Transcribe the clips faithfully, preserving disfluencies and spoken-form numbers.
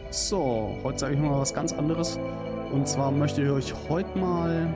So, heute sage ich mal was ganz anderes. Und zwar möchte ich euch heute mal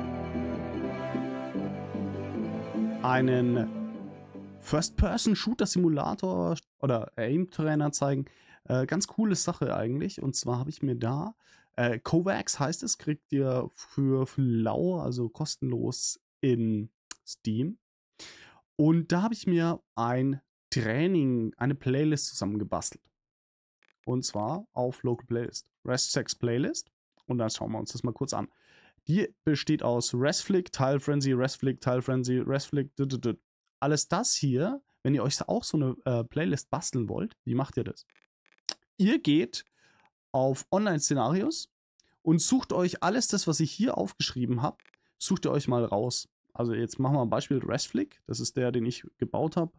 einen First-Person-Shooter-Simulator oder Aim-Trainer zeigen. Äh, ganz coole Sache eigentlich. Und zwar habe ich mir da, äh, Kovacs heißt es, kriegt ihr für, für lau, also kostenlos in Steam. Und da habe ich mir ein Training, eine Playlist zusammengebastelt. Und zwar auf Local Playlist. RestSex Playlist. Und dann schauen wir uns das mal kurz an. Die besteht aus RestFlick, Tile Frenzy, RestFlick, Tile Frenzy, RestFlick, alles das hier, wenn ihr euch auch so eine äh, Playlist basteln wollt, wie macht ihr das? Ihr geht auf Online-Szenarios und sucht euch alles das, was ich hier aufgeschrieben habe, sucht ihr euch mal raus. Also jetzt machen wir ein Beispiel RestFlick, das ist der, den ich gebaut habe.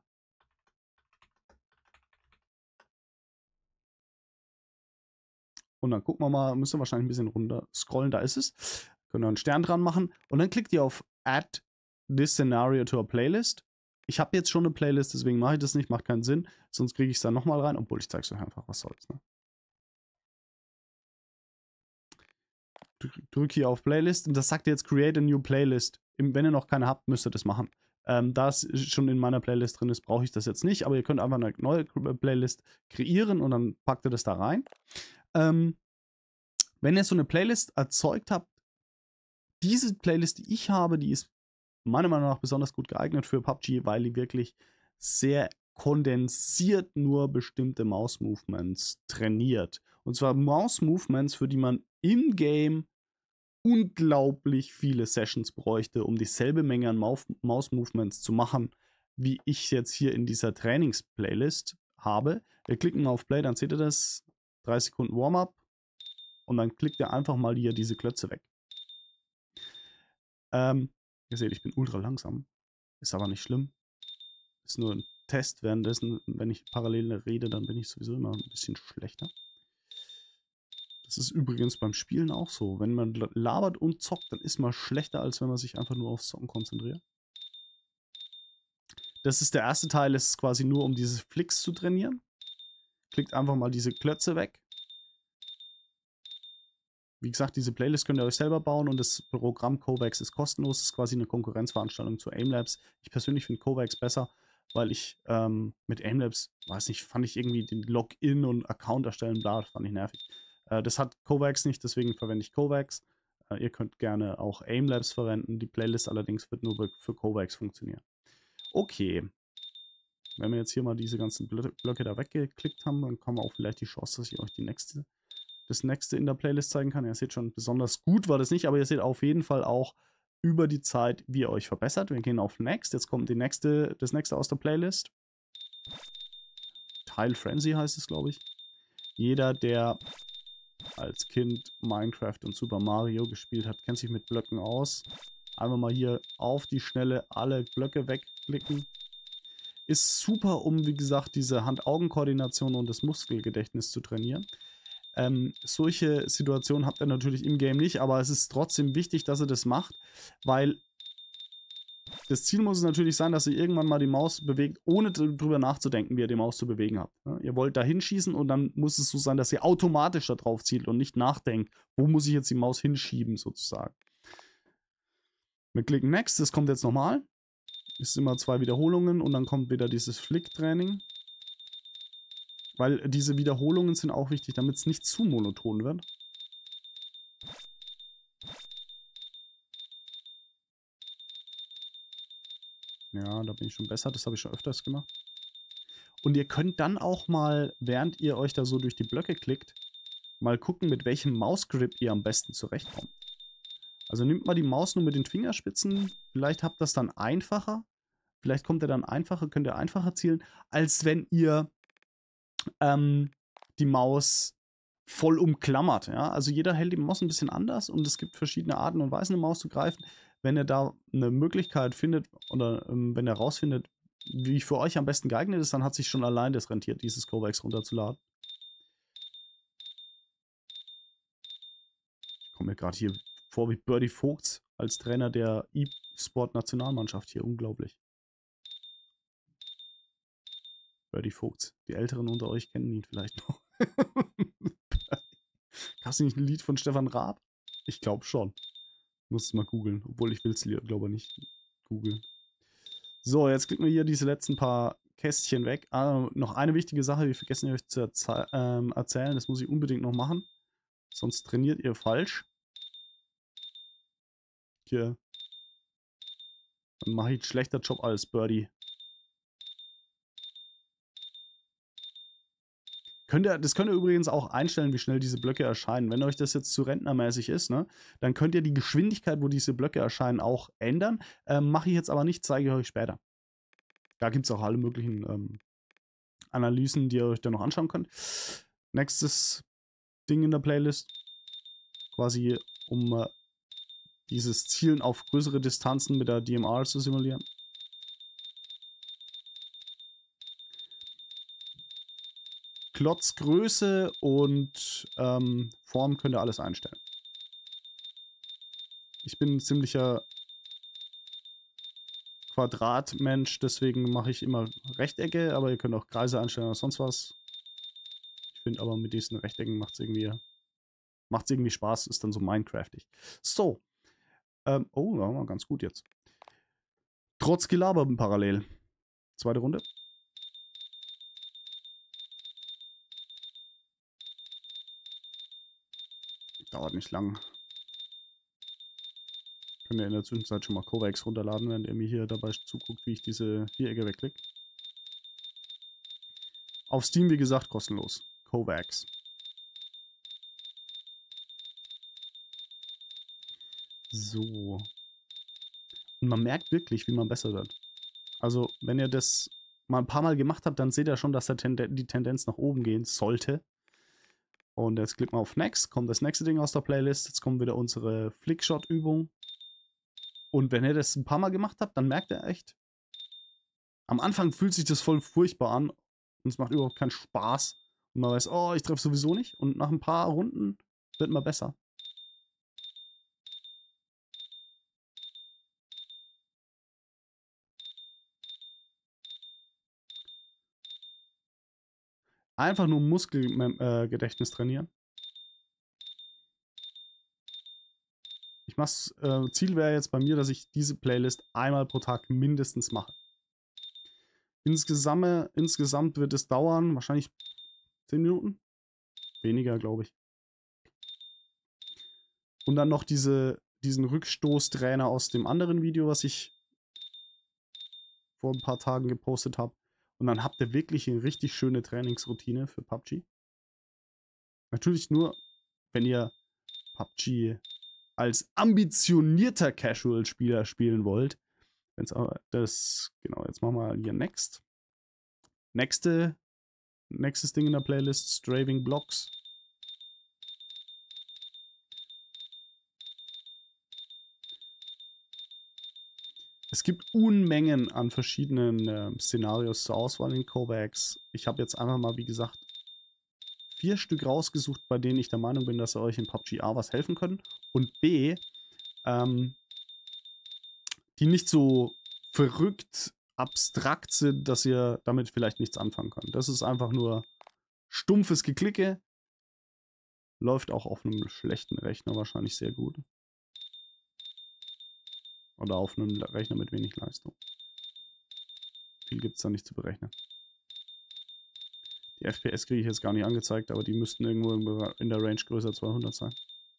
Und dann gucken wir mal, müsst ihr wahrscheinlich ein bisschen runter scrollen, da ist es. Könnt ihr einen Stern dran machen und dann klickt ihr auf Add this scenario to a Playlist. Ich habe jetzt schon eine Playlist, deswegen mache ich das nicht, macht keinen Sinn. Sonst kriege ich es dann nochmal rein, obwohl ich zeige es euch einfach, was soll's. Ne? Drück hier auf Playlist und das sagt jetzt Create a new Playlist. Wenn ihr noch keine habt, müsst ihr das machen. Ähm, da es schon in meiner Playlist drin ist, brauche ich das jetzt nicht, aber ihr könnt einfach eine neue Playlist kreieren und dann packt ihr das da rein. Ähm, wenn ihr so eine Playlist erzeugt habt, diese Playlist, die ich habe, die ist meiner Meinung nach besonders gut geeignet für P U B G, weil die wirklich sehr kondensiert nur bestimmte Maus-Movements trainiert. Und zwar Maus-Movements, für die man in-game unglaublich viele Sessions bräuchte, um dieselbe Menge an Maus-Movements zu machen, wie ich jetzt hier in dieser Trainings-Playlist habe. Wir klicken mal auf Play, dann seht ihr das. drei Sekunden Warm-up. Und dann klickt ihr einfach mal hier diese Klötze weg. Ähm, ihr seht, ich bin ultra langsam. Ist aber nicht schlimm. Ist nur ein Test. Währenddessen, wenn ich parallel rede, dann bin ich sowieso immer ein bisschen schlechter. Das ist übrigens beim Spielen auch so. Wenn man labert und zockt, dann ist man schlechter, als wenn man sich einfach nur aufs Zocken konzentriert. Das ist der erste Teil, es ist quasi nur, um diese Flicks zu trainieren. Klickt einfach mal diese Klötze weg. Wie gesagt, diese Playlist könnt ihr euch selber bauen und das Programm Kovacs ist kostenlos. Das ist quasi eine Konkurrenzveranstaltung zu Aimlabs. Ich persönlich finde Kovacs besser, weil ich ähm, mit Aimlabs, weiß nicht, fand ich irgendwie den Login und Account erstellen, bla, fand ich nervig. Äh, das hat Kovacs nicht, deswegen verwende ich Kovacs. Äh, ihr könnt gerne auch Aimlabs verwenden. Die Playlist allerdings wird nur für Kovacs funktionieren. Okay. Wenn wir jetzt hier mal diese ganzen Blöcke da weggeklickt haben, dann kommen wir auch vielleicht die Chance, dass ich euch die nächste das nächste in der Playlist zeigen kann. Ihr seht schon, besonders gut war das nicht, aber ihr seht auf jeden Fall auch über die Zeit, wie ihr euch verbessert. Wir gehen auf Next. Jetzt kommt die nächste, das nächste aus der Playlist. Tile Frenzy heißt es, glaube ich. Jeder, der als Kind Minecraft und Super Mario gespielt hat, kennt sich mit Blöcken aus. Einfach mal hier auf die Schnelle alle Blöcke wegklicken. Ist super, um, wie gesagt, diese Hand-Augen-Koordination und das Muskelgedächtnis zu trainieren. Ähm, solche Situationen habt ihr natürlich im Game nicht, aber es ist trotzdem wichtig, dass ihr das macht, weil das Ziel muss es natürlich sein, dass ihr irgendwann mal die Maus bewegt, ohne drüber nachzudenken, wie ihr die Maus zu bewegen habt. Ja, ihr wollt da hinschießen und dann muss es so sein, dass ihr automatisch da drauf zielt und nicht nachdenkt, wo muss ich jetzt die Maus hinschieben, sozusagen. Wir klicken Next, das kommt jetzt nochmal. Ist immer zwei Wiederholungen und dann kommt wieder dieses Flick-Training. Weil diese Wiederholungen sind auch wichtig, damit es nicht zu monoton wird. Ja, da bin ich schon besser. Das habe ich schon öfters gemacht. Und ihr könnt dann auch mal, während ihr euch da so durch die Blöcke klickt, mal gucken, mit welchem Mausgrip ihr am besten zurechtkommt. Also nehmt mal die Maus nur mit den Fingerspitzen. Vielleicht habt ihr das dann einfacher. Vielleicht kommt ihr dann einfacher, könnt ihr einfacher zielen, als wenn ihr ähm, die Maus voll umklammert. Ja? Also jeder hält die Maus ein bisschen anders und es gibt verschiedene Arten und Weisen, eine Maus zu greifen. Wenn ihr da eine Möglichkeit findet oder ähm, wenn ihr rausfindet, wie für euch am besten geeignet ist, dann hat sich schon allein das rentiert, dieses Kovacs runterzuladen. Ich komme mir gerade hier vor wie Birdie Vogts als Trainer der E-Sport-Nationalmannschaft hier. Unglaublich. Birdie Vogts. Die Älteren unter euch kennen ihn vielleicht noch. Gab es nicht ein Lied von Stefan Raab? Ich glaube schon. Muss es mal googeln, obwohl ich will es glaube ich nicht googeln. So, jetzt klicken wir hier diese letzten paar Kästchen weg. Ah, noch eine wichtige Sache, wir vergessen euch zu erze ähm, erzählen, das muss ich unbedingt noch machen. Sonst trainiert ihr falsch. Hier. Dann mache ich einen schlechter Job als Birdie. Könnt ihr, das könnt ihr übrigens auch einstellen, wie schnell diese Blöcke erscheinen. Wenn euch das jetzt zu rentnermäßig ist, ne, dann könnt ihr die Geschwindigkeit, wo diese Blöcke erscheinen, auch ändern. Ähm, Mache ich jetzt aber nicht, zeige ich euch später. Da gibt es auch alle möglichen ähm, Analysen, die ihr euch dann noch anschauen könnt. Nächstes Ding in der Playlist. Quasi, um äh, dieses Zielen auf größere Distanzen mit der D M R zu simulieren. Klotzgröße und ähm, Form könnt ihr alles einstellen. Ich bin ein ziemlicher Quadratmensch, deswegen mache ich immer Rechtecke, aber ihr könnt auch Kreise einstellen oder sonst was. Ich finde aber mit diesen Rechtecken macht es irgendwie, macht's irgendwie Spaß, ist dann so Minecraftig. So. Ähm, oh, ja, ganz gut jetzt. Trotz Gelaber parallel. Zweite Runde. Dauert nicht lang. Könnt ihr in der Zwischenzeit schon mal Kovacs runterladen, während ihr mir hier dabei zuguckt, wie ich diese Vierecke wegklicke. Auf Steam, wie gesagt, kostenlos. Kovacs. So. Und man merkt wirklich, wie man besser wird. Also, wenn ihr das mal ein paar Mal gemacht habt, dann seht ihr schon, dass der Tenden- die Tendenz nach oben gehen sollte. Und jetzt klicken wir auf Next, kommt das nächste Ding aus der Playlist. Jetzt kommt wieder unsere Flickshot-Übung. Und wenn ihr das ein paar Mal gemacht habt, dann merkt ihr echt, am Anfang fühlt sich das voll furchtbar an und es macht überhaupt keinen Spaß. Und man weiß, oh, ich treffe sowieso nicht. Und nach ein paar Runden wird man besser. Einfach nur Muskelgedächtnis trainieren. Ich mach's, äh, Ziel wäre jetzt bei mir, dass ich diese Playlist einmal pro Tag mindestens mache. Insgesamt, insgesamt wird es dauern, wahrscheinlich zehn Minuten. Weniger, glaube ich. Und dann noch diese, diesen Rückstoßtrainer aus dem anderen Video, was ich vor ein paar Tagen gepostet habe. Und dann habt ihr wirklich eine richtig schöne Trainingsroutine für P U B G. Natürlich nur, wenn ihr P U B G als ambitionierter Casual-Spieler spielen wollt. Wenn's aber das, genau, jetzt machen wir hier Next. Nächste, nächstes Ding in der Playlist, Straving Blocks. Es gibt Unmengen an verschiedenen äh, Szenarios zur Auswahl in Kovacs. Ich habe jetzt einfach mal, wie gesagt, vier Stück rausgesucht, bei denen ich der Meinung bin, dass sie euch in P U B G A was helfen können. Und B, ähm, die nicht so verrückt abstrakt sind, dass ihr damit vielleicht nichts anfangen könnt. Das ist einfach nur stumpfes Geklicke. Läuft auch auf einem schlechten Rechner wahrscheinlich sehr gut. Oder auf einem Rechner mit wenig Leistung. Viel gibt es da nicht zu berechnen. Die F P S kriege ich jetzt gar nicht angezeigt, aber die müssten irgendwo in der Range größer zweihundert sein.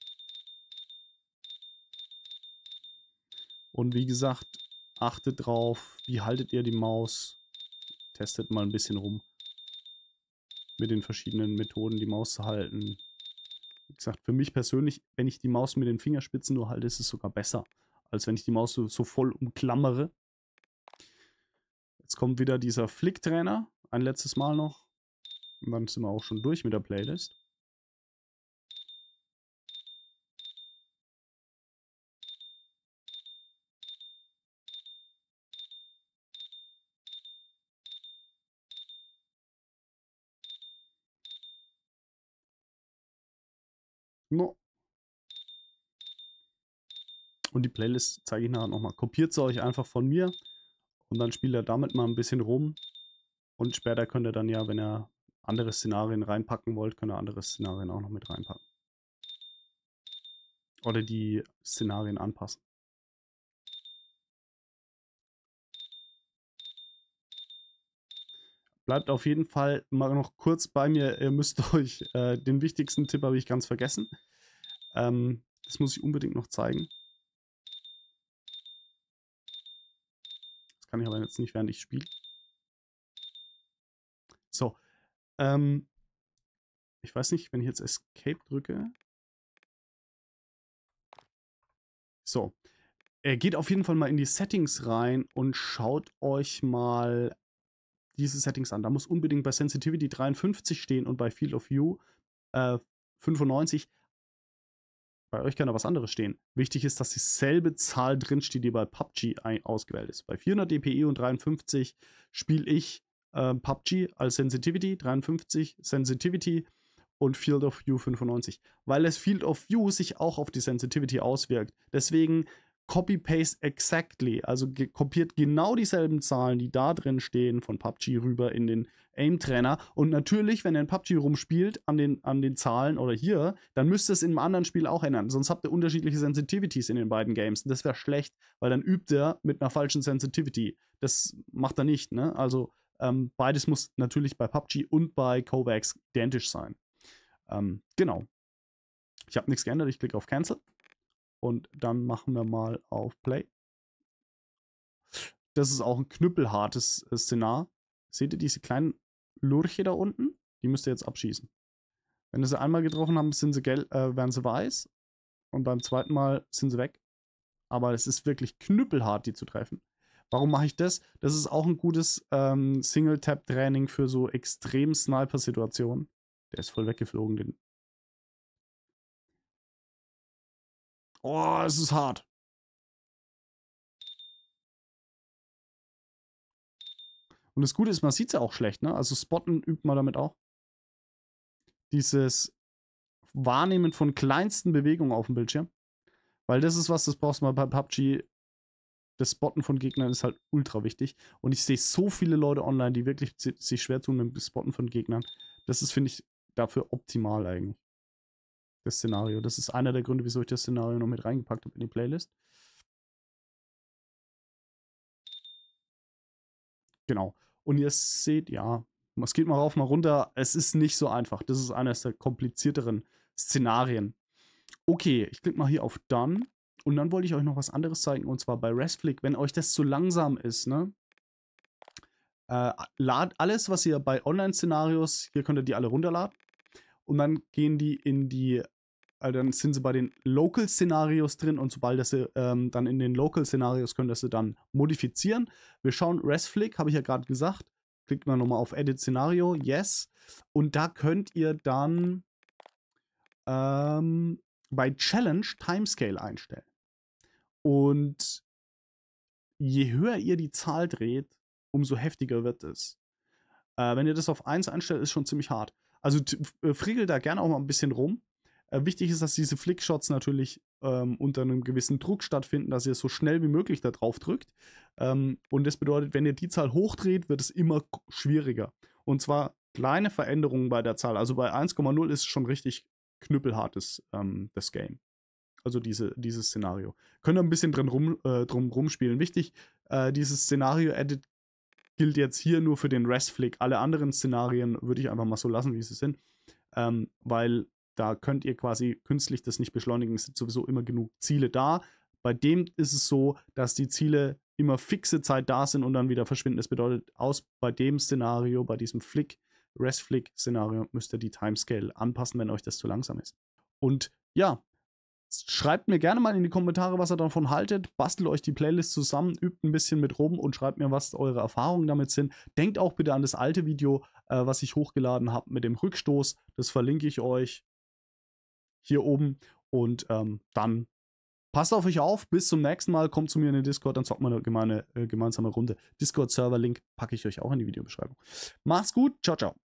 Und wie gesagt, achtet drauf, wie haltet ihr die Maus. Testet mal ein bisschen rum. Mit den verschiedenen Methoden, die Maus zu halten. Wie gesagt, für mich persönlich, wenn ich die Maus mit den Fingerspitzen nur halte, ist es sogar besser, als wenn ich die Maus so, so voll umklammere. Jetzt kommt wieder dieser Flick-Trainer. Ein letztes Mal noch. Und dann sind wir auch schon durch mit der Playlist. No. Und die Playlist zeige ich nachher nochmal. Kopiert sie euch einfach von mir und dann spielt er damit mal ein bisschen rum. Und später könnt ihr dann ja, wenn ihr andere Szenarien reinpacken wollt, könnt ihr andere Szenarien auch noch mit reinpacken. Oder die Szenarien anpassen. Bleibt auf jeden Fall mal noch kurz bei mir. Ihr müsst euch, äh, den wichtigsten Tipp habe ich ganz vergessen. Ähm, das muss ich unbedingt noch zeigen. Das kann ich aber jetzt nicht, während ich spiele. So. Ähm, ich weiß nicht, wenn ich jetzt Escape drücke. So. Er geht auf jeden Fall mal in die Settings rein und schaut euch mal diese Settings an. Da muss unbedingt bei Sensitivity dreiundfünfzig stehen und bei Field of View äh, fünfundneunzig. Bei euch kann da was anderes stehen. Wichtig ist, dass dieselbe Zahl drinsteht, die bei P U B G ausgewählt ist. Bei vierhundert dpi und dreiundfünfzig spiele ich äh, P U B G als Sensitivity, dreiundfünfzig Sensitivity und Field of View fünfundneunzig. Weil das Field of View sich auch auf die Sensitivity auswirkt. Deswegen Copy-Paste exactly, also ge kopiert genau dieselben Zahlen, die da drin stehen, von P U B G rüber in den Aim-Trainer. Und natürlich, wenn ihr in P U B G rumspielt an den, an den Zahlen oder hier, dann müsst ihr es in einem anderen Spiel auch ändern. Sonst habt ihr unterschiedliche Sensitivities in den beiden Games. Das wäre schlecht, weil dann übt ihr mit einer falschen Sensitivity. Das macht er nicht, ne? Also ähm, beides muss natürlich bei P U B G und bei Kovacs identisch sein. Ähm, genau. Ich habe nichts geändert, ich klicke auf Cancel. Und dann machen wir mal auf Play. Das ist auch ein knüppelhartes äh, Szenar. Seht ihr diese kleinen Lurche da unten? Die müsst ihr jetzt abschießen. Wenn ihr sie einmal getroffen habt, sind sie gelb, äh, werden sie weiß. Und beim zweiten Mal sind sie weg. Aber es ist wirklich knüppelhart, die zu treffen. Warum mache ich das? Das ist auch ein gutes ähm, Single-Tap-Training für so extrem Sniper-Situationen. Der ist voll weggeflogen. Den oh, es ist hart. Und das Gute ist, man sieht es ja auch schlecht, ne? Also spotten übt man damit auch. Dieses Wahrnehmen von kleinsten Bewegungen auf dem Bildschirm. Weil das ist was, das brauchst du mal bei P U B G. Das Spotten von Gegnern ist halt ultra wichtig. Und ich sehe so viele Leute online, die wirklich sich schwer tun mit dem Spotten von Gegnern. Das ist, finde ich, dafür optimal eigentlich. Das Szenario. Das ist einer der Gründe, wieso ich das Szenario noch mit reingepackt habe in die Playlist. Genau. Und ihr seht, ja, es geht mal rauf, mal runter. Es ist nicht so einfach. Das ist eines der komplizierteren Szenarien. Okay, ich klicke mal hier auf Done. Und dann wollte ich euch noch was anderes zeigen. Und zwar bei Restflick. Wenn euch das zu langsam ist, ne? Äh, lad alles, was ihr bei Online-Szenarios, hier könnt ihr die alle runterladen. Und dann gehen die in die, äh, dann sind sie bei den Local-Szenarios drin. Und sobald das sie ähm, dann in den Local-Szenarios könnt ihr sie dann modifizieren. Wir schauen Restflick, habe ich ja gerade gesagt. Klickt mal nochmal auf Edit Szenario, Yes. Und da könnt ihr dann ähm, bei Challenge Timescale einstellen. Und je höher ihr die Zahl dreht, umso heftiger wird es. Äh, wenn ihr das auf eins einstellt, ist schon ziemlich hart. Also äh, friegelt da gerne auch mal ein bisschen rum. Äh, wichtig ist, dass diese Flickshots natürlich ähm, unter einem gewissen Druck stattfinden, dass ihr so schnell wie möglich da drauf drückt. Ähm, und das bedeutet, wenn ihr die Zahl hochdreht, wird es immer schwieriger. Und zwar kleine Veränderungen bei der Zahl. Also bei eins Komma null ist es schon richtig knüppelhartes ähm, das Game. Also diese, dieses Szenario. Könnt ihr ein bisschen drin rum, äh, drum rumspielen. Wichtig, äh, dieses Szenario-Edit gilt jetzt hier nur für den Restflick. Alle anderen Szenarien würde ich einfach mal so lassen, wie sie sind. Ähm, weil da könnt ihr quasi künstlich das nicht beschleunigen. Es sind sowieso immer genug Ziele da. Bei dem ist es so, dass die Ziele immer fixe Zeit da sind und dann wieder verschwinden. Das bedeutet, aus bei dem Szenario, bei diesem Flick, Restflick-Szenario, müsst ihr die Timescale anpassen, wenn euch das zu langsam ist. Und ja, schreibt mir gerne mal in die Kommentare, was ihr davon haltet. Bastelt euch die Playlist zusammen, übt ein bisschen mit rum und schreibt mir, was eure Erfahrungen damit sind. Denkt auch bitte an das alte Video, äh, was ich hochgeladen habe mit dem Rückstoß. Das verlinke ich euch hier oben. Und ähm, dann passt auf euch auf. Bis zum nächsten Mal. Kommt zu mir in den Discord, dann zocken wir eine gemeine, äh, gemeinsame Runde. Discord-Server-Link packe ich euch auch in die Videobeschreibung. Macht's gut. Ciao, ciao.